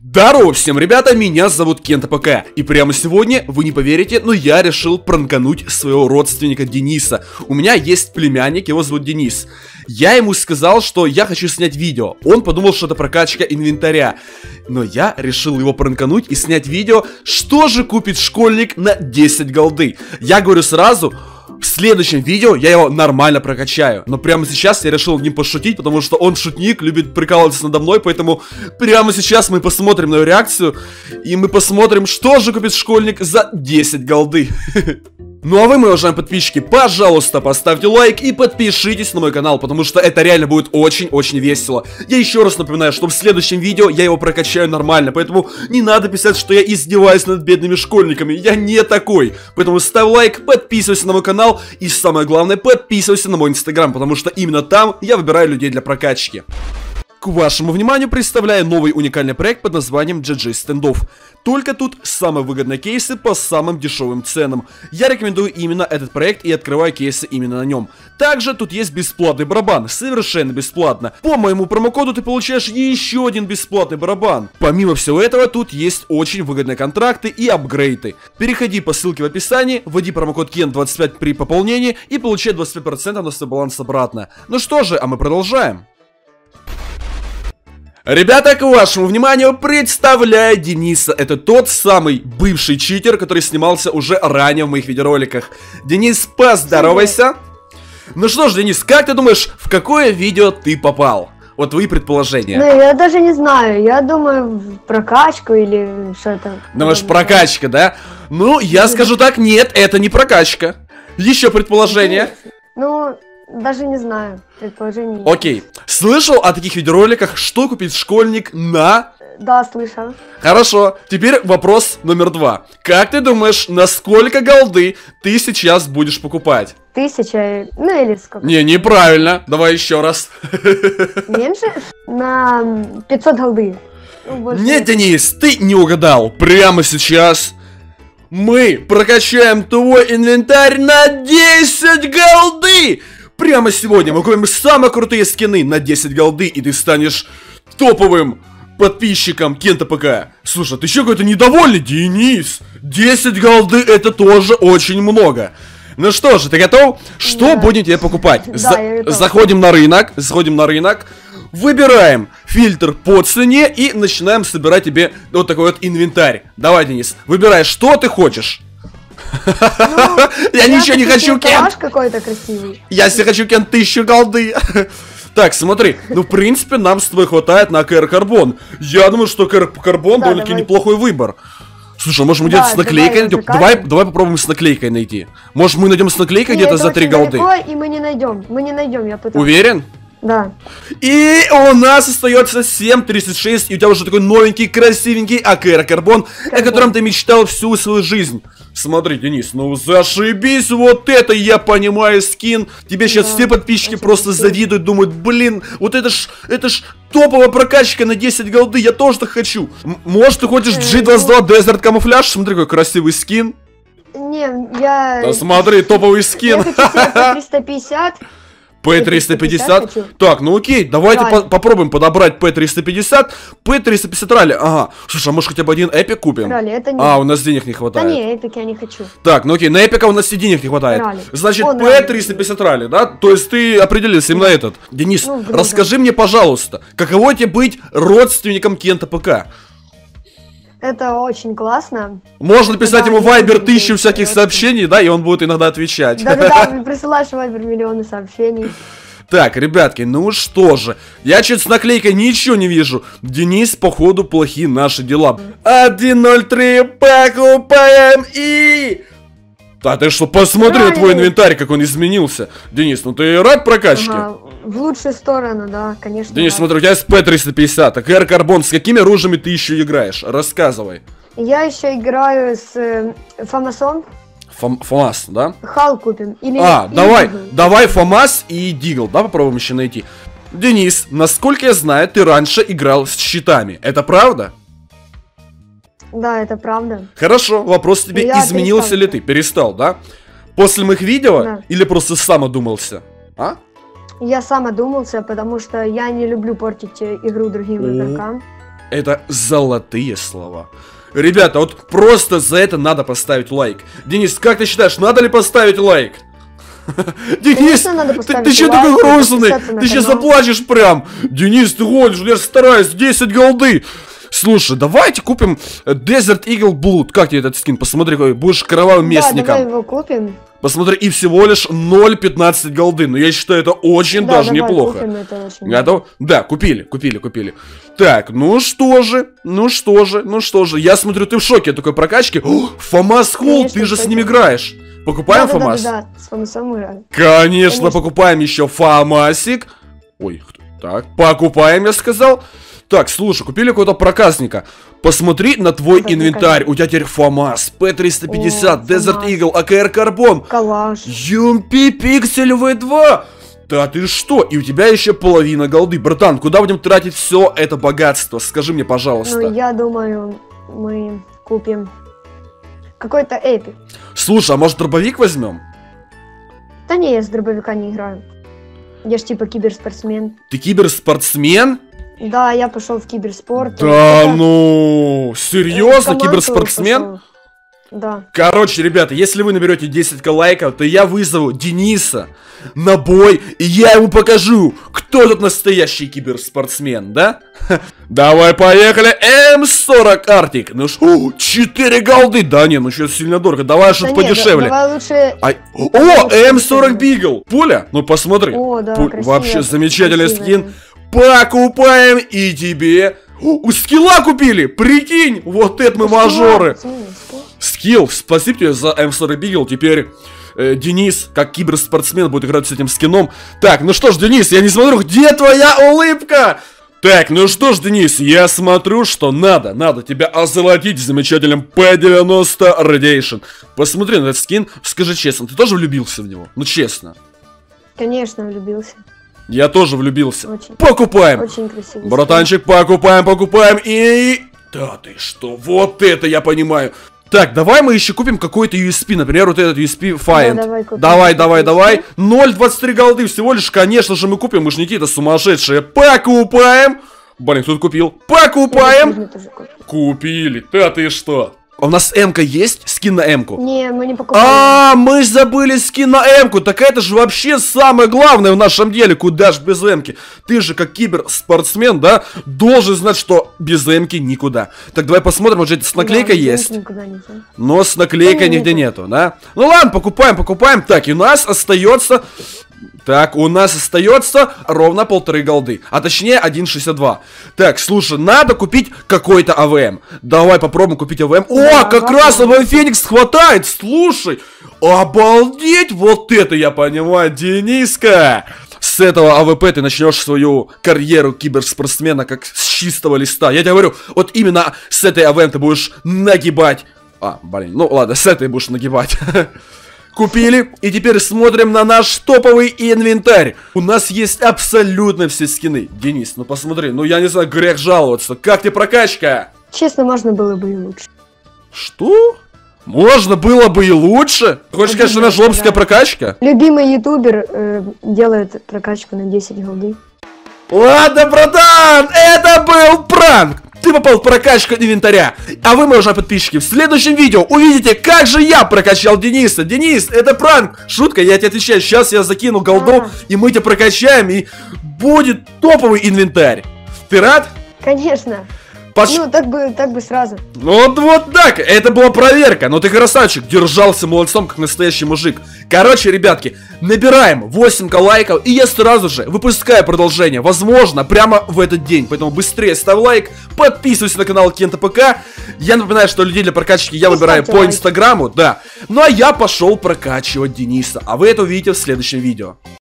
Здорово всем, ребята, меня зовут Кент АПК. И прямо сегодня, вы не поверите, но я решил пранкануть своего родственника Дениса. У меня есть племянник, его зовут Денис. Я ему сказал, что я хочу снять видео. Он подумал, что это прокачка инвентаря. Но я решил его пранкануть и снять видео, что же купит школьник на 10 голды. Я говорю сразу, в следующем видео я его нормально прокачаю. Но прямо сейчас я решил ним пошутить, потому что он шутник, любит прикалываться надо мной. Поэтому прямо сейчас мы посмотрим на его реакцию. И мы посмотрим, что же купит школьник за 10 голды. Ну а вы, мои уважаемые подписчики, пожалуйста, поставьте лайк и подпишитесь на мой канал, потому что это реально будет очень-очень весело. Я еще раз напоминаю, что в следующем видео я его прокачаю нормально, поэтому не надо писать, что я издеваюсь над бедными школьниками, я не такой. Поэтому ставь лайк, подписывайся на мой канал и самое главное, подписывайся на мой инстаграм, потому что именно там я выбираю людей для прокачки. К вашему вниманию представляю новый уникальный проект под названием GG Standoff. Только тут самые выгодные кейсы по самым дешевым ценам. Я рекомендую именно этот проект и открываю кейсы именно на нем. Также тут есть бесплатный барабан, совершенно бесплатно. По моему промокоду ты получаешь еще один бесплатный барабан. Помимо всего этого, тут есть очень выгодные контракты и апгрейды. Переходи по ссылке в описании, вводи промокод KENT25 при пополнении и получай 25% на свой баланс обратно. Ну что же, а мы продолжаем. Ребята, к вашему вниманию представляю Дениса. Это тот самый бывший читер, который снимался уже ранее в моих видеороликах. Денис, поздоровайся. Ну что ж, Денис, как ты думаешь, в какое видео ты попал? Вот твои предположения. Ну, я даже не знаю. Я думаю, в прокачку или что-то. Думаешь, прокачка, да? Ну, я скажу так, нет, это не прокачка. Еще предположение. Ну, даже не знаю. Предположение. Окей. Слышал о таких видеороликах, что купит школьник на... Да, слышал. Хорошо, теперь вопрос номер 2. Как ты думаешь, на сколько голды ты сейчас будешь покупать? 1000, ну или сколько? Не, неправильно. Давай еще раз. Меньше? На 500 голды. Ну, Нет, Денис, ты не угадал. Прямо сейчас мы прокачаем твой инвентарь на 10 голды. Прямо сегодня мы купим самые крутые скины на 10 голды, и ты станешь топовым подписчиком Кент АПК. Слушай, ты еще какой-то недовольный, Денис? 10 голды это тоже очень много. Ну что же, ты готов? Что будем тебе покупать? Заходим на рынок, выбираем фильтр по цене и начинаем собирать тебе вот такой вот инвентарь. Давай, Денис, выбирай, что ты хочешь. Я ничего не хочу, Кент. Какой-то красивый. Я себе хочу, Кент, 1000 голды. Так, смотри, ну в принципе нам с тобой хватает на КР Карбон. Я думаю, что КР Карбон довольно-таки неплохой выбор. Слушай, может мы где-то с наклейкой найдем? Давай попробуем с наклейкой найти. Может мы найдем с наклейкой где-то за 3 голды? И мы не найдем, я пытаюсь. Уверен? Да. И у нас остается 7.36, и у тебя уже такой новенький, красивенький АКР Карбон, о котором ты мечтал всю свою жизнь. Смотри, Денис, ну зашибись, вот это я понимаю скин. Тебе сейчас все подписчики просто завидуют, думают, блин, вот это ж топовая прокачка на 10 голды, я тоже так хочу. Может ты хочешь G22 Desert Camouflage? Смотри, какой красивый скин. Не, я... Да смотри, топовый скин. Я хочу 350. P350. Так, ну окей, давайте попробуем подобрать P350. P350 ралли. Ага. Слушай, а может хотя бы один эпик купим? Ралли, это не... А, у нас денег не хватает. Да не, эпик я не хочу. Так, ну окей, на эпика у нас и денег не хватает. Ралли. Значит, P350 ралли, да? То есть ты определился именно этот. Денис, ну, расскажи мне, пожалуйста, каково тебе быть родственником Кент АПК? Это очень классно. Можно писать ему Viber 1000 всяких сообщений, да, и он будет иногда отвечать. Да-да-да, присылаешь Viber миллионы сообщений. Так, ребятки, ну что же, я чуть с наклейкой ничего не вижу. Денис, походу, плохие наши дела. 1.03 покупаем и... Да ты что, посмотри на твой инвентарь, как он изменился. Денис, ну ты рад прокачке? Ага, в лучшую сторону, да, конечно. Денис, смотри, у тебя есть P350, АКР Карбон, с какими оружиями ты еще играешь? Рассказывай. Я еще играю с Фомасом. ФАМАС, да? Хал купим. Или, давай ФАМАС и Дигл, да, попробуем еще найти. Денис, насколько я знаю, ты раньше играл с щитами, это правда? Да, это правда. Хорошо, вопрос тебе, изменился ли ты? Перестал, да? После моих видео? Да. Или просто сам одумался? А? Я сам одумался, потому что я не люблю портить игру другим игрокам. Это золотые слова. Ребята, вот просто за это надо поставить лайк. Денис, как ты считаешь, надо ли поставить лайк? Денис, ты че такой грустный? Ты сейчас заплачешь прям. Денис, ты гонишь, я стараюсь, 10 голды. Слушай, давайте купим Desert Eagle Blood. Как тебе этот скин? Посмотри, какой будешь кровавым местником. Да, давай его купим. Посмотри, и всего лишь 0,15 голды. Но я считаю, это очень даже неплохо. Купим, это очень готов? Да, купили. Так, ну что же. Я смотрю, ты в шоке от такой прокачки. ФАМАС Холл, ты же с ним играешь. Покупаем ФАМАС? Да, с ФАМАСом играем. Конечно, покупаем еще ФАМАСик. Ой, так, покупаем, я сказал. Так, слушай, купили какого-то проказника. Посмотри на твой инвентарь. У тебя теперь ФАМАС, П350, Desert Eagle, АКР Карбон, Калаш, Юмпи Пиксель В2. Да ты что? И у тебя еще половина голды. Братан, куда будем тратить все это богатство? Скажи мне, пожалуйста. Ну, я думаю, мы купим какой-то эпик. Слушай, а может дробовик возьмем? Да не, я с дробовика не играю. Я ж типа киберспортсмен. Ты киберспортсмен? Да, я пошел в киберспорт. Да ну, серьезно, киберспортсмен? Да. Короче, ребята, если вы наберете 10 лайков, то я вызову Дениса на бой, и я ему покажу, кто тут настоящий киберспортсмен, да? Давай, поехали, М40 Arctic. Ну что, 4 голды, да не, ну что сильно дорого, давай что-то подешевле. Давай лучше... О, М40 Beagle, пуля, ну посмотри. О, да, вообще замечательный скин. Покупаем и тебе. У скилла купили, прикинь, вот это мы мажоры. Скилл, спасибо тебе за М40 Beagle. Теперь Денис, как киберспортсмен, будет играть с этим скином. Так, ну что ж, Денис, я не смотрю, где твоя улыбка? Так, ну что ж, Денис, я смотрю, что надо тебя озолотить замечательным P90 Radiation. Посмотри на этот скин, скажи честно, ты тоже влюбился в него? Ну честно. Конечно, влюбился. Я тоже влюбился. Очень, покупаем. Очень красивый. Братанчик, покупаем и... Да ты что, вот это я понимаю. Так, давай мы еще купим какой-то USP, например, вот этот USP Find. Да, давай. 0,23 голды всего лишь, конечно же, мы купим, мы же не какие-то сумасшедшие. Покупаем. Блин, кто-то купил. Покупаем. Купили. Да ты что? У нас М-ка есть? Скин на М-ку? Не, мы не покупаем. А, мы забыли скин на М-ку. Так это же вообще самое главное в нашем деле. Куда ж без М-ки? Ты же как киберспортсмен, да, должен знать, что без М-ки никуда. Так, давай посмотрим, может это с наклейкой есть? Но с наклейкой нигде нету, да? Ну ладно, покупаем. Так, и у нас остается... Так, у нас остается ровно 1,5 голды. А точнее 1,62. Так, слушай, надо купить какой-то АВМ. Давай попробуем купить АВМ. О, как раз АВМ Феникс хватает. Слушай, обалдеть. Вот это я понимаю, Дениска. С этого АВП ты начнешь свою карьеру киберспортсмена как с чистого листа. Я тебе говорю, вот именно с этой АВМ ты будешь нагибать. А, блин, ну ладно, с этой будешь нагибать. Купили, и теперь смотрим на наш топовый инвентарь. У нас есть абсолютно все скины. Денис, ну посмотри, ну я не знаю, грех жаловаться. Как тебе прокачка? Честно, можно было бы и лучше. Что? Можно было бы и лучше? Хочешь сказать, что у нас жлобская прокачка? Любимый ютубер делает прокачку на 10 голды. Ладно, братан, это был пранк. Ты попал в прокачку инвентаря. А вы, мои уважаемые подписчики, в следующем видео увидите, как же я прокачал Дениса. Денис, это пранк. Шутка, я тебе отвечаю. Сейчас я закину голду, и мы тебя прокачаем, и будет топовый инвентарь. Ты рад? Конечно. Ну, так бы сразу. Ну, вот так, это была проверка. Но ты красавчик, держался молодцом, как настоящий мужик. Короче, ребятки, набираем 8 лайков, и я сразу же выпускаю продолжение. Возможно, прямо в этот день. Поэтому быстрее ставь лайк, подписывайся на канал Кента ПК. Я напоминаю, что людей для прокачки я выбираю по инстаграму, да. Ну, а я пошел прокачивать Дениса. А вы это увидите в следующем видео.